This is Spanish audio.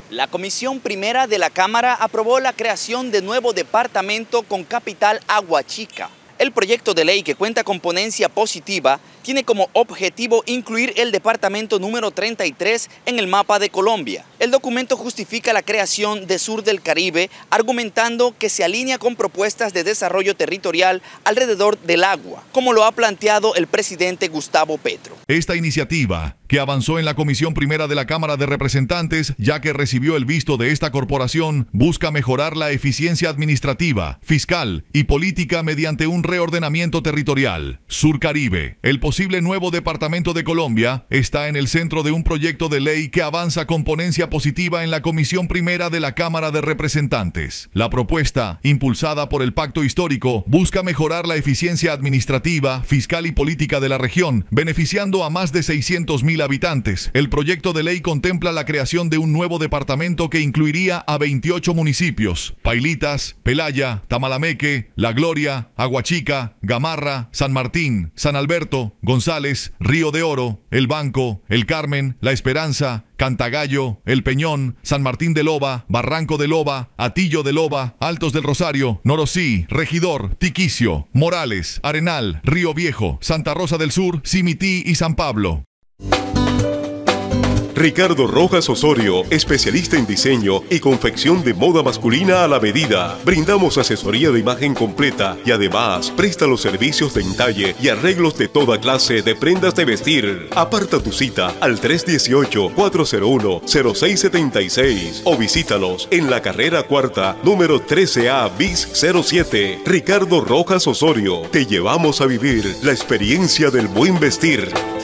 La Comisión Primera de la Cámara aprobó la creación de nuevo departamento con capital Aguachica. El proyecto de ley, que cuenta con ponencia positiva, tiene como objetivo incluir el departamento número 33 en el mapa de Colombia. El documento justifica la creación de Sur del Caribe, argumentando que se alinea con propuestas de desarrollo territorial alrededor del agua, como lo ha planteado el presidente Gustavo Petro. Esta iniciativa, que avanzó en la Comisión Primera de la Cámara de Representantes, ya que recibió el visto de esta corporación, busca mejorar la eficiencia administrativa, fiscal y política mediante un reordenamiento territorial. Surcaribe, el posible nuevo departamento de Colombia, está en el centro de un proyecto de ley que avanza con ponencia positiva en la Comisión Primera de la Cámara de Representantes. La propuesta, impulsada por el Pacto Histórico, busca mejorar la eficiencia administrativa, fiscal y política de la región, beneficiando a más de 600.000 habitantes. El proyecto de ley contempla la creación de un nuevo departamento que incluiría a 28 municipios: Pailitas, Pelaya, Tamalameque, La Gloria, Aguachica, Gamarra, San Martín, San Alberto, González, Río de Oro, El Banco, El Carmen, La Esperanza, Cantagallo, El Peñón, San Martín de Loba, Barranco de Loba, Atillo de Loba, Altos del Rosario, Norosí, Regidor, Tiquicio, Morales, Arenal, Río Viejo, Santa Rosa del Sur, Simití y San Pablo. Ricardo Rojas Osorio, especialista en diseño y confección de moda masculina a la medida. Brindamos asesoría de imagen completa y además presta los servicios de entalle y arreglos de toda clase de prendas de vestir. Aparta tu cita al 318-401-0676 o visítalos en la carrera cuarta, número 13A bis 07. Ricardo Rojas Osorio, te llevamos a vivir la experiencia del buen vestir.